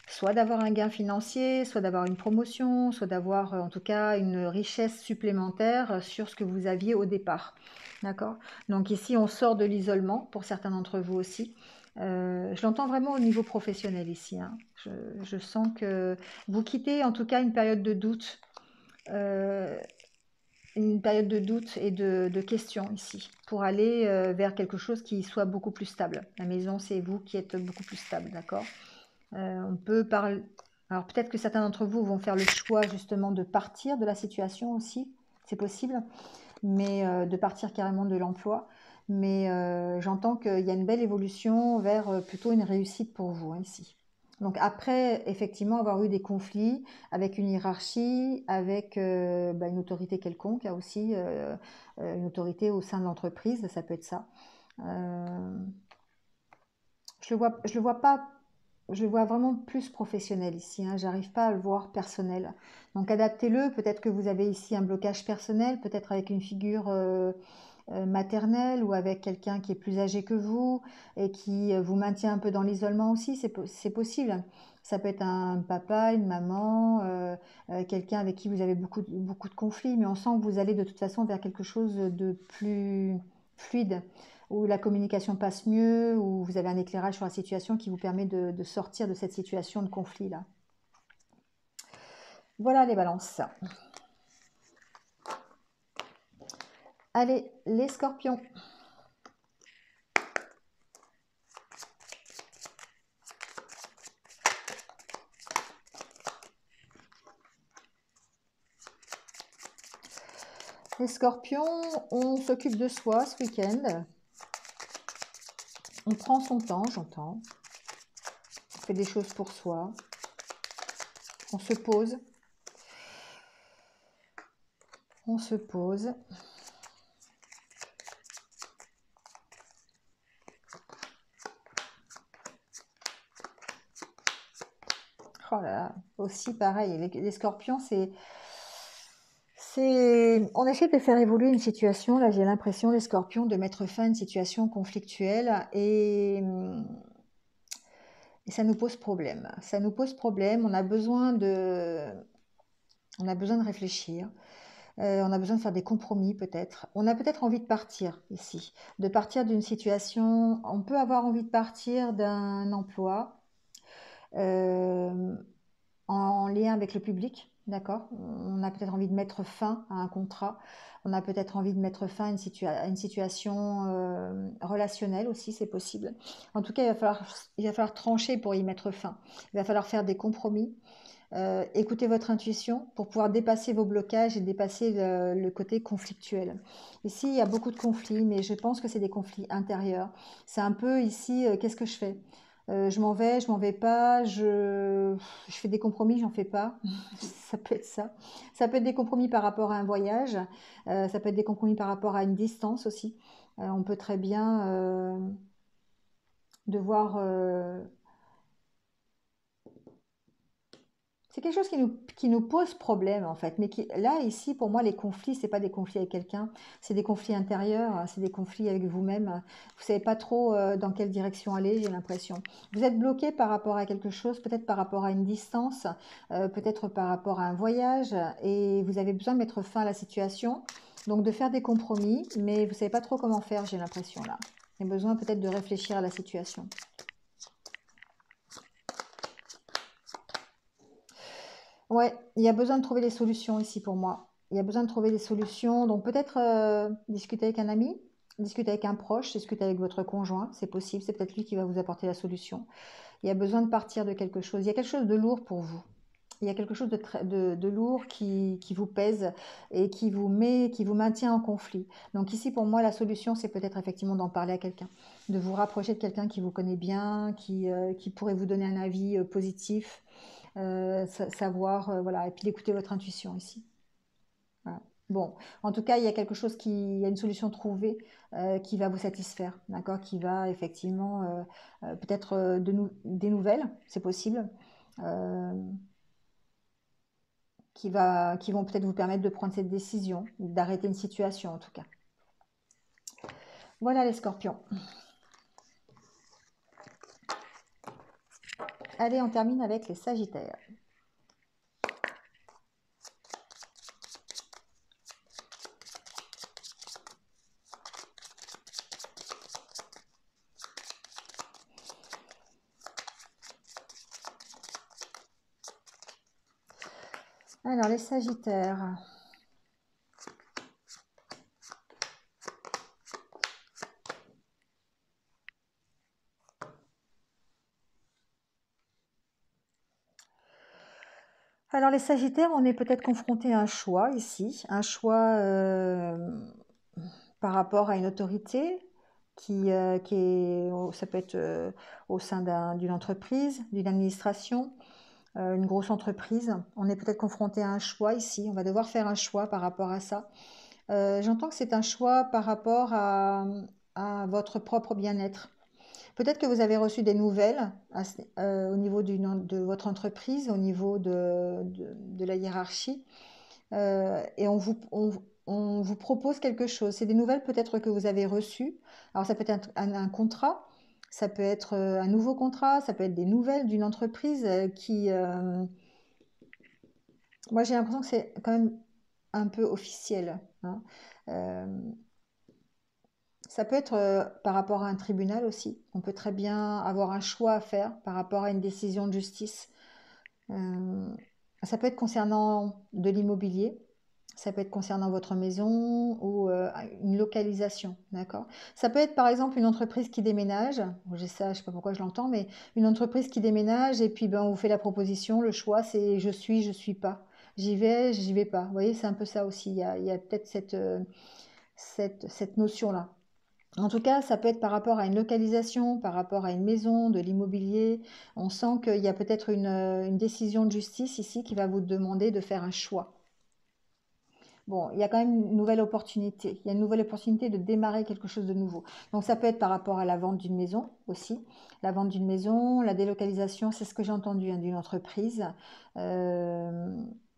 soit d'avoir un gain financier, soit d'avoir une promotion, soit d'avoir euh, en tout cas une richesse supplémentaire sur ce que vous aviez au départ. D'accord? Donc ici, on sort de l'isolement, pour certains d'entre vous aussi. Euh, je l'entends vraiment au niveau professionnel ici, hein. Je, je sens que vous quittez en tout cas une période de doute, euh, une période de doute et de, de questions ici, pour aller euh, vers quelque chose qui soit beaucoup plus stable. La maison, c'est vous qui êtes beaucoup plus stable, d'accord? Euh, on peut parler. Alors peut-être que certains d'entre vous vont faire le choix justement de partir de la situation aussi, c'est possible, mais euh, de partir carrément de l'emploi. Mais euh, j'entends qu'il y a une belle évolution vers euh, plutôt une réussite pour vous, hein, ici. Donc après, effectivement, avoir eu des conflits avec une hiérarchie, avec euh, bah, une autorité quelconque, il y a aussi euh, euh, une autorité au sein de l'entreprise, ça peut être ça. Euh, je le vois, je le vois pas, je le vois vraiment plus professionnel ici, hein, j'arrive pas à le voir personnel. Donc adaptez-le, peut-être que vous avez ici un blocage personnel, peut-être avec une figure euh, euh, maternelle ou avec quelqu'un qui est plus âgé que vous et qui euh, vous maintient un peu dans l'isolement aussi, c'est po- c'est possible. Ça peut être un papa, une maman, euh, euh, quelqu'un avec qui vous avez beaucoup, de- beaucoup de conflits, mais on sent que vous allez de toute façon vers quelque chose de plus fluide, où la communication passe mieux, où vous avez un éclairage sur la situation qui vous permet de, de sortir de cette situation de conflit-là. Voilà les balances. Allez, les scorpions. Les scorpions, on s'occupe de soi ce week-end. On prend son temps, j'entends. On fait des choses pour soi. On se pose. On se pose. Oh là là, aussi pareil. Les, les scorpions, c'est... C'est, on essaie de faire évoluer une situation. Là, j'ai l'impression, les scorpions, de mettre fin à une situation conflictuelle et, et ça nous pose problème. Ça nous pose problème. On a besoin de, on a besoin de réfléchir. Euh, on a besoin de faire des compromis peut-être. On a peut-être envie de partir ici, de partir d'une situation. On peut avoir envie de partir d'un emploi euh, en lien avec le public, d'accord? On a peut-être envie de mettre fin à un contrat. On a peut-être envie de mettre fin à une, situa à une situation euh, relationnelle aussi, c'est possible. En tout cas, il va falloir, il va falloir trancher pour y mettre fin. Il va falloir faire des compromis. Euh, écoutez votre intuition pour pouvoir dépasser vos blocages et dépasser le, le côté conflictuel. Ici, il y a beaucoup de conflits, mais je pense que c'est des conflits intérieurs. C'est un peu ici, euh, qu'est-ce que je fais? Euh, je m'en vais, je m'en vais pas, je, je fais des compromis, j'en fais pas. Ça peut être ça. Ça peut être des compromis par rapport à un voyage, euh, ça peut être des compromis par rapport à une distance aussi. Euh, on peut très bien euh, devoir euh, c'est quelque chose qui nous, qui nous pose problème en fait, mais qui, là ici pour moi les conflits c'est pas des conflits avec quelqu'un, c'est des conflits intérieurs, c'est des conflits avec vous-même. Vous savez pas trop euh, dans quelle direction aller, j'ai l'impression. Vous êtes bloqué par rapport à quelque chose, peut-être par rapport à une distance, euh, peut-être par rapport à un voyage, et vous avez besoin de mettre fin à la situation, donc de faire des compromis, mais vous savez pas trop comment faire, j'ai l'impression là. Il y a besoin peut-être de réfléchir à la situation. Ouais, il y a besoin de trouver des solutions ici pour moi. Il y a besoin de trouver des solutions. Donc peut-être euh, discuter avec un ami, discuter avec un proche, discuter avec votre conjoint, c'est possible. C'est peut-être lui qui va vous apporter la solution. Il y a besoin de partir de quelque chose. Il y a quelque chose de lourd pour vous. Il y a quelque chose de, très- de, de lourd qui, qui vous pèse et qui vous met, qui vous maintient en conflit. Donc ici, pour moi, la solution, c'est peut-être effectivement d'en parler à quelqu'un, de vous rapprocher de quelqu'un qui vous connaît bien, qui, euh, qui pourrait vous donner un avis euh, positif, euh, sa- savoir, euh, voilà, et puis d'écouter votre intuition ici. Voilà. Bon, en tout cas, il y a quelque chose qui, il y a une solution trouvée euh, qui va vous satisfaire, d'accord, qui va effectivement euh, euh, peut-être euh, de nou- des nouvelles, c'est possible, euh, qui va, qui vont peut-être vous permettre de prendre cette décision, d'arrêter une situation en tout cas. Voilà les scorpions. Allez, on termine avec les Sagittaires. Alors, les Sagittaires. Alors, les Sagittaires, on est peut-être confronté à un choix ici, un choix euh, par rapport à une autorité qui, euh, qui est, ça peut être euh, au sein d'une entreprise, d'une administration, euh, une grosse entreprise. On est peut-être confronté à un choix ici, on va devoir faire un choix par rapport à ça. Euh, J'entends que c'est un choix par rapport à, à votre propre bien-être. Peut-être que vous avez reçu des nouvelles à ce- euh, au niveau d'une- de votre entreprise, au niveau de, de- de la hiérarchie, euh, et on vous, on, on vous propose quelque chose. C'est des nouvelles peut-être que vous avez reçues. Alors ça peut être un, un- un contrat, ça peut être euh, un nouveau contrat, ça peut être des nouvelles d'une entreprise euh, qui... euh, moi j'ai l'impression que c'est quand même un peu officiel, hein. Euh, Ça peut être euh, par rapport à un tribunal aussi. On peut très bien avoir un choix à faire par rapport à une décision de justice. Euh, Ça peut être concernant de l'immobilier, ça peut être concernant votre maison ou euh, une localisation, d'accord? Ça peut être par exemple une entreprise qui déménage. Bon, j'ai ça, je sais pas pourquoi je l'entends, mais une entreprise qui déménage et puis ben on vous fait la proposition. Le choix, c'est je suis, je suis pas. J'y vais, j'y vais pas. Vous voyez, c'est un peu ça aussi. Il y a, il y a peut-être cette, euh, cette, cette notion-là. En tout cas, ça peut être par rapport à une localisation, par rapport à une maison, de l'immobilier. On sent qu'il y a peut-être une, euh, une décision de justice ici qui va vous demander de faire un choix. Bon, il y a quand même une nouvelle opportunité. Il y a une nouvelle opportunité de démarrer quelque chose de nouveau. Donc ça peut être par rapport à la vente d'une maison aussi. La vente d'une maison, la délocalisation, c'est ce que j'ai entendu, hein, d'une entreprise. Euh,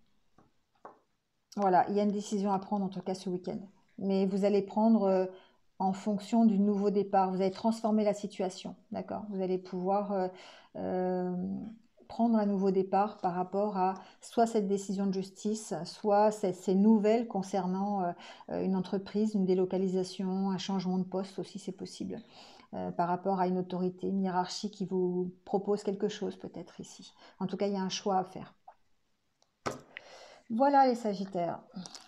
Voilà, il y a une décision à prendre en tout cas ce week-end. Mais vous allez prendre euh, en fonction du nouveau départ. Vous allez transformer la situation, d'accord? Vous allez pouvoir euh, euh, prendre un nouveau départ par rapport à soit cette décision de justice, soit ces, ces nouvelles concernant euh, euh, une entreprise, une délocalisation, un changement de poste aussi, c'est possible. Euh, par rapport à une autorité, une hiérarchie qui vous propose quelque chose peut-être ici. En tout cas, il y a un choix à faire. Voilà les Sagittaires.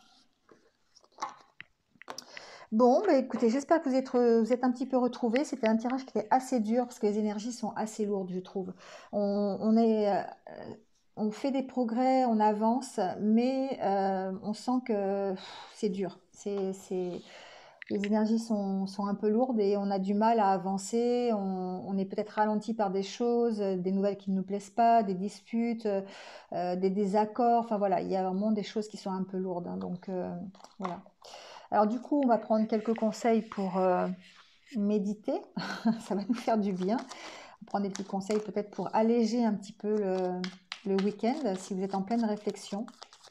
Bon, bah écoutez, j'espère que vous êtes, re- vous êtes un petit peu retrouvés. C'était un tirage qui était assez dur parce que les énergies sont assez lourdes, je trouve. On, on est, euh, on fait des progrès, on avance, mais euh, on sent que pff, c'est dur. C'est, c'est, les énergies sont, sont un peu lourdes et on a du mal à avancer. On, on est peut-être ralenti par des choses, euh, des nouvelles qui ne nous plaisent pas, des disputes, euh, euh, des désaccords. Enfin voilà, il y a vraiment des choses qui sont un peu lourdes, hein. Donc euh, voilà. Alors du coup, on va prendre quelques conseils pour euh, méditer. Ça va nous faire du bien. On va prendre des petits conseils peut-être pour alléger un petit peu le, le week-end si vous êtes en pleine réflexion.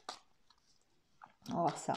On va voir ça.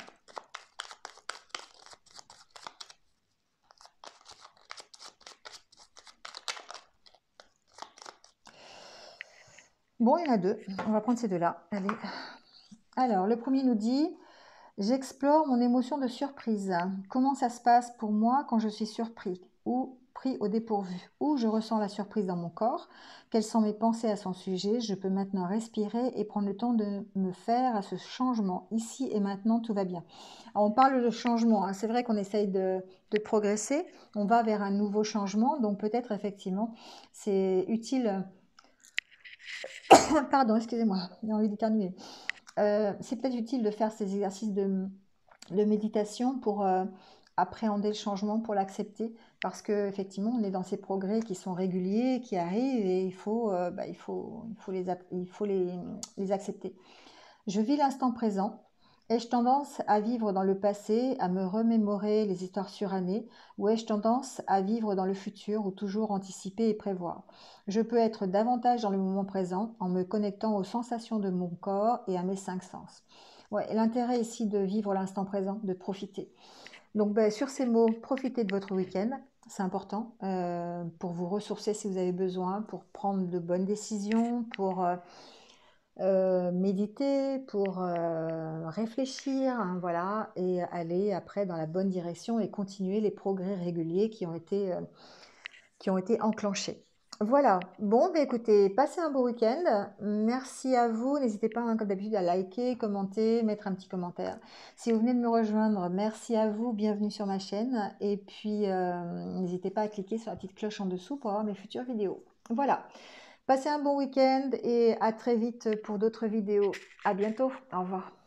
Bon, il y en a deux. On va prendre ces deux-là. Allez. Alors, le premier nous dit, j'explore mon émotion de surprise. Comment ça se passe pour moi quand je suis surpris ou pris au dépourvu? Où je ressens la surprise dans mon corps? Quelles sont mes pensées à son sujet? Je peux maintenant respirer et prendre le temps de me faire à ce changement. Ici et maintenant, tout va bien. Alors, on parle de changement, hein. C'est vrai qu'on essaye de, de progresser. On va vers un nouveau changement. Donc peut-être effectivement, c'est utile... Pardon, excusez-moi, j'ai envie d'éternuer. Euh, c'est peut-être utile de faire ces exercices de, de méditation pour euh, appréhender le changement, pour l'accepter, parce que effectivement, on est dans ces progrès qui sont réguliers, qui arrivent, et il faut, euh, bah, il faut, il faut, les, il faut les, les accepter. Je vis l'instant présent. Ai-je tendance à vivre dans le passé, à me remémorer les histoires surannées, ou ai-je tendance à vivre dans le futur ou toujours anticiper et prévoir? Je peux être davantage dans le moment présent en me connectant aux sensations de mon corps et à mes cinq sens. Ouais, l'intérêt ici de vivre l'instant présent, de profiter. Donc, ben, sur ces mots, profitez de votre week-end. C'est important euh, pour vous ressourcer si vous avez besoin, pour prendre de bonnes décisions, pour euh, euh, méditer, pour euh, réfléchir, hein, voilà, et aller après dans la bonne direction et continuer les progrès réguliers qui ont été, euh, qui ont été enclenchés. Voilà, bon, bah écoutez, passez un beau week-end. Merci à vous. N'hésitez pas, hein, comme d'habitude, à liker, commenter, mettre un petit commentaire. Si vous venez de me rejoindre, merci à vous. Bienvenue sur ma chaîne. Et puis, euh, n'hésitez pas à cliquer sur la petite cloche en dessous pour avoir mes futures vidéos. Voilà, passez un bon week-end et à très vite pour d'autres vidéos. À bientôt. Au revoir.